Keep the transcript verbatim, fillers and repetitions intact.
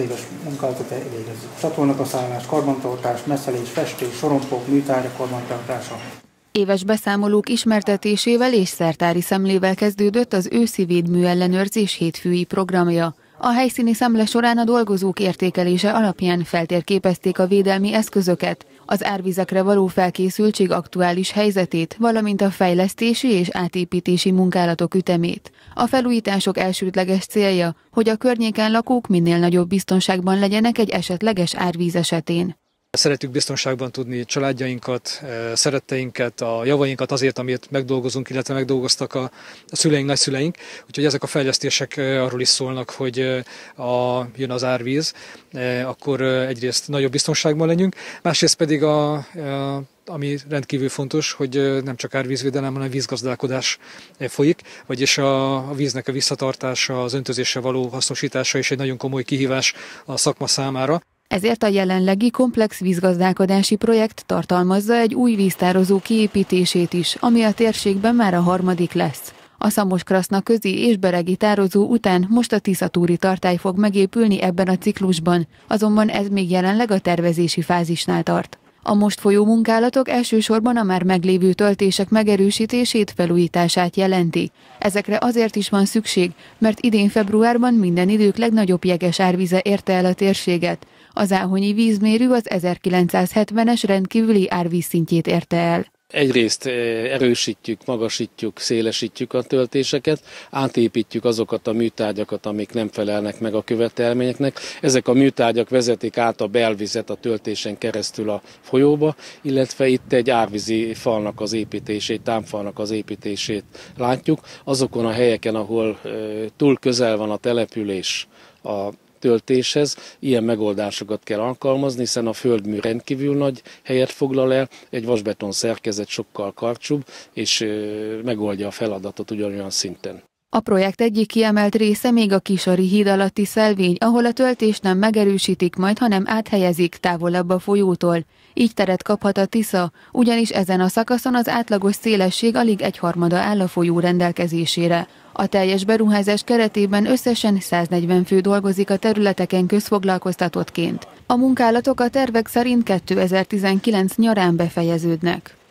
éves munkálatot végez. Csatornakaszállás, karbantartás, messzelés, festés, sorompok, műtárgyak karbantartása. Éves beszámolók ismertetésével és szertári szemlével kezdődött az őszi védműellenőrzés hétfői programja. A helyszíni szemle során a dolgozók értékelése alapján feltérképezték a védelmi eszközöket, az árvizekre való felkészültség aktuális helyzetét, valamint a fejlesztési és átépítési munkálatok ütemét. A felújítások elsődleges célja, hogy a környéken lakók minél nagyobb biztonságban legyenek egy esetleges árvíz esetén. Szeretjük biztonságban tudni családjainkat, szeretteinket, a javainkat azért, amit megdolgozunk, illetve megdolgoztak a szüleink, nagyszüleink. Úgyhogy ezek a fejlesztések arról is szólnak, hogy a, jön az árvíz, akkor egyrészt nagyobb biztonságban legyünk, másrészt pedig a, a ami rendkívül fontos, hogy nem csak árvízvédelem, hanem vízgazdálkodás folyik, vagyis a, a víznek a visszatartása, az öntözésre való hasznosítása is egy nagyon komoly kihívás a szakma számára. Ezért a jelenlegi komplex vízgazdálkodási projekt tartalmazza egy új víztározó kiépítését is, ami a térségben már a harmadik lesz. A Szamos-Kraszna közi és beregi tározó után most a Tiszatúri tartály fog megépülni ebben a ciklusban, azonban ez még jelenleg a tervezési fázisnál tart. A most folyó munkálatok elsősorban a már meglévő töltések megerősítését, felújítását jelenti. Ezekre azért is van szükség, mert idén februárban minden idők legnagyobb jeges árvize érte el a térséget. Az áhonyi vízmérő az ezerkilencszázhetvenes rendkívüli árvízszintjét érte el. Egyrészt erősítjük, magasítjuk, szélesítjük a töltéseket, átépítjük azokat a műtárgyakat, amik nem felelnek meg a követelményeknek. Ezek a műtárgyak vezetik át a belvizet a töltésen keresztül a folyóba, illetve itt egy árvízi falnak az építését, támfalnak az építését látjuk. Azokon a helyeken, ahol túl közel van a település a töltéshez, ilyen megoldásokat kell alkalmazni, hiszen a földmű rendkívül nagy helyet foglal el, egy vasbeton szerkezet sokkal karcsúbb, és megoldja a feladatot ugyanolyan szinten. A projekt egyik kiemelt része még a Kisari híd alatti szelvény, ahol a töltést nem megerősítik majd, hanem áthelyezik távolabb a folyótól. Így teret kaphat a Tisza, ugyanis ezen a szakaszon az átlagos szélesség alig egyharmada áll a folyó rendelkezésére. A teljes beruházás keretében összesen száznegyven fő dolgozik a területeken közfoglalkoztatottként. A munkálatok a tervek szerint kétezer-tizenkilenc nyarán befejeződnek.